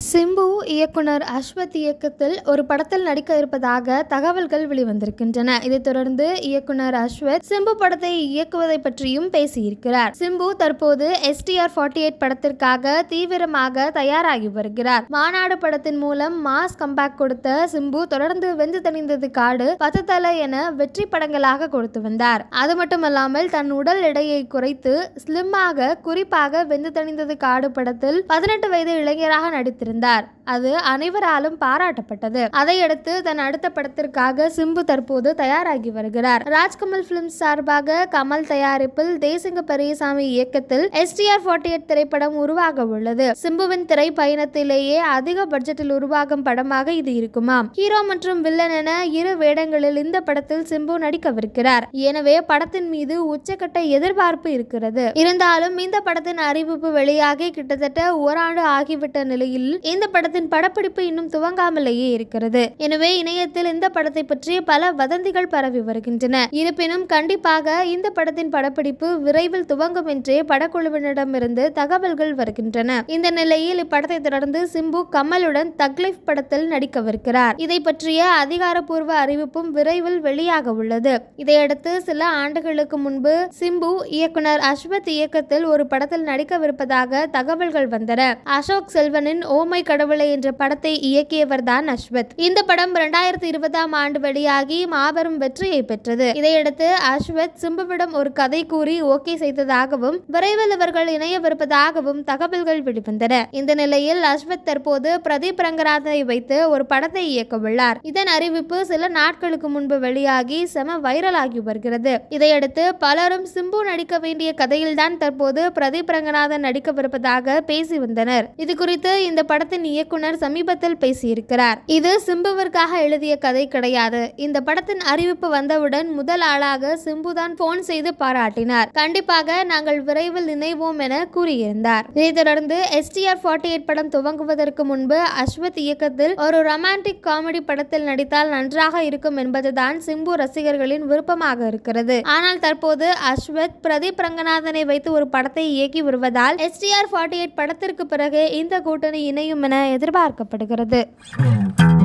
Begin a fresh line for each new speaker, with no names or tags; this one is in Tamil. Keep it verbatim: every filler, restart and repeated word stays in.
சிம்பு இயக்குனர் அஸ்வத் இயக்கத்தில் ஒரு படத்தில் நடிக்க இருப்பதாக தகவல்கள் வெளிவந்திருக்கின்றன. இதைத் தொடர்ந்து இயக்குனர் அஸ்வத் சிம்பு படத்தை இயக்குவதை பற்றியும் பேசியிருக்கிறார். சிம்பு தற்போது எஸ் டி ஆர் நாற்பத்தி எட்டு படத்திற்காக தீவிரமாக தயாராகி வருகிறார். மாநாடு படத்தின் மூலம் மாஸ் கம்பேக் கொடுத்த சிம்பு தொடர்ந்து வெந்து தணிந்தது காடு, பத்து தலை என வெற்றி படங்களாக கொடுத்து வந்தார். அது மட்டுமல்லாமல் தன் உடல் எடையை குறைத்து ஸ்லிம்மாக குறிப்பாக வெந்து தணிந்தது காடு படத்தில் பதினெட்டு வயது இளைஞராக நடித்திருந்தார். அது அனைவராலும் பாராட்டப்பட்டது. அதையடுத்து தன் அடுத்த படத்திற்காக சிம்பு தற்போது தயாராகி வருகிறார். ராஜ்கமல் பிலிம்ஸ் சார்பாக கமல் தயாரிப்பில் தேசிங்க பெரியசாமி இயக்கத்தில் எஸ் டி ஆர் நாற்பத்தி எட்டு திரைப்படம் உருவாக உள்ளது. சிம்புவின் திரை பயணத்திலேயே அதிக பட்ஜெட்டில் உருவாகும் படமாக இது இருக்குமாம். ஹீரோ மற்றும் வில்லன் என இரு வேடங்களில் இந்த படத்தில் சிம்பு நடிக்கவிருக்கிறார். எனவே படத்தின் மீது உச்சக்கட்ட எதிர்பார்ப்பு இருக்கிறது. இருந்தாலும் இந்த படத்தின் அறிவிப்பு வெளியாகி கிட்டத்தட்ட ஓராண்டு ஆகிவிட்ட நிலையில் இந்த படத்தின் படப்பிடிப்பு இன்னும் துவங்காமலேயே இருக்கிறது. எனவே இணையத்தில் இந்த படத்தை பற்றி பல வதந்திகள் பரவி வருகின்றன. இருப்பினும் கண்டிப்பாக இந்த படத்தின் படப்பிடிப்பு விரைவில் துவங்கும் என்றே படக்குழுவினரிடமிருந்து தகவல்கள் வருகின்றன. இந்த நிலையில் இப்படத்தை தொடர்ந்து சிம்பு கமலுடன் தக் லைஃப் படத்தில் நடிக்கவிருக்கிறார். இதை பற்றிய அதிகாரப்பூர்வ அறிவிப்பும் விரைவில் வெளியாக உள்ளது. இதையடுத்து சில ஆண்டுகளுக்கு முன்பு சிம்பு இயக்குனர் அஸ்வத் இயக்கத்தில் ஒரு படத்தில் நடிக்கவிருப்பதாக தகவல்கள் வந்தன. அசோக் செல்வனின் ஓமை கடவுளை என்ற படத்தை இயக்கியவர் தான் அஸ்வத். இந்த படம் இரண்டாயிரத்தி இருபதாம் ஆண்டு வெளியாகி மாபெரும் வெற்றியை பெற்றது. இதையடுத்து அஸ்வத் சிம்புவிடம் ஒரு கதை கூறி ஓகே செய்ததாகவும் விரைவில் இவர்கள் இணையவிருப்பதாகவும் தகவல்கள் வெளிவந்தன. இந்த நிலையில் அஸ்வத் தற்போது பிரதீப் ரங்கநாதனை வைத்து ஒரு படத்தை இயக்க உள்ளார். இதன் அறிவிப்பு சில நாட்களுக்கு முன்பு வெளியாகி செம வைரல் ஆகி வருகிறது. இதையடுத்து பலரும் சிம்பு நடிக்க வேண்டிய கதையில்தான் தற்போது பிரதீப் ரங்கநாதன் நடிக்கவிருப்பதாக பேசி வந்தனர். இது குறித்து இந்த படத்தின் இயக்குனர் சமீபத்தில் பேசியிருக்கிறார். இது சிம்புவிற்காக எழுதிய கதை கிடையாது. இந்த படத்தின் அறிவிப்பு வந்தவுடன் முதல் ஆளாக சிம்புதான் போன் செய்து பாராட்டினார். கண்டிப்பாக நாங்கள் விரைவில் இணைவோம் என கூறியிருந்தார். இதைத் தொடர்ந்து எஸ் டி ஆர் நாற்பத்தி எட்டு படம் துவங்குவதற்கு முன்பு அஸ்வத் இயக்கத்தில் ஒரு ரொமான்டிக் காமெடி படத்தில் நடித்தால் நன்றாக இருக்கும் என்பதுதான் சிம்பு ரசிகர்களின் விருப்பமாக இருக்கிறது. ஆனால் தற்போது அஸ்வத் பிரதீப் ரங்கநாதனை வைத்து ஒரு படத்தை இயக்கி வருவதால் எஸ் டி ஆர் நாற்பத்தி எட்டு படத்திற்கு பிறகு இந்த கூட்டணி இணையும் என எதிர்பார்க்கப்படுகிறது.